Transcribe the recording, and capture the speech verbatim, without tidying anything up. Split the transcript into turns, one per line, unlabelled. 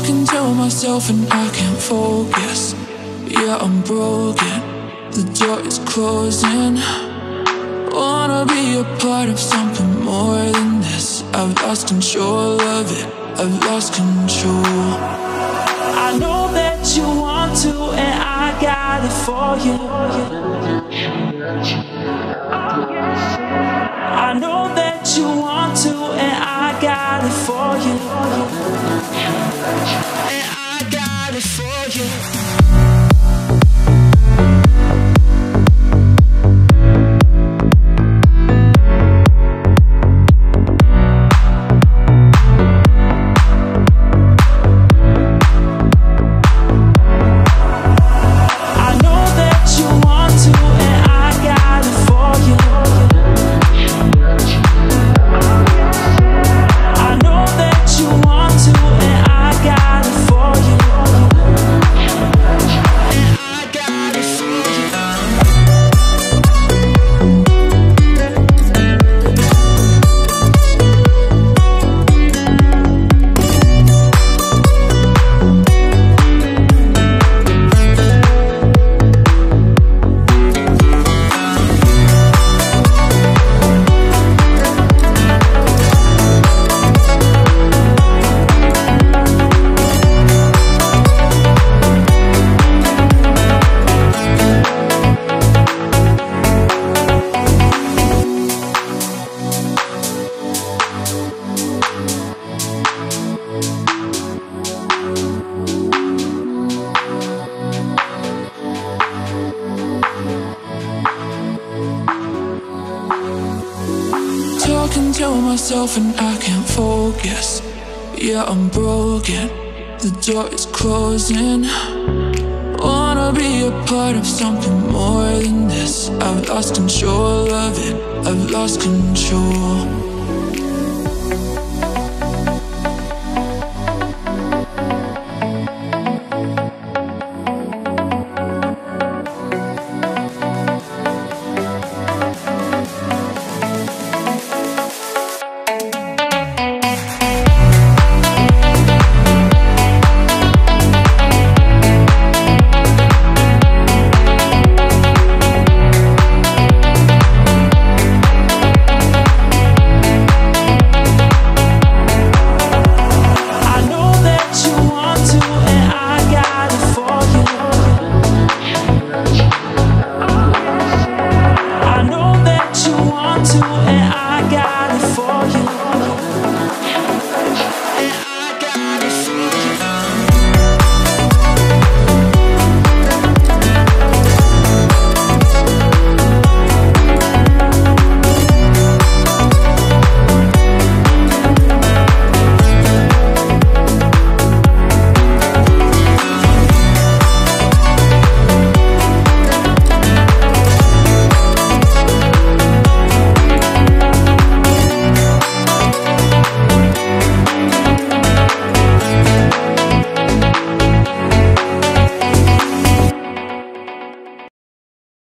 Talking to myself and I can't focus. Yeah, I'm broken, the door is closing. Wanna be a part of something more than this. I've lost control of it, I've lost control. I know that you want to, and I got it for you. I know that you want to, and I got it for you. And I got it for you. Talking to myself and I can't focus. Yeah, I'm broken, the door is closing. Wanna be a part of something more than this. I've lost control of it, I've lost control.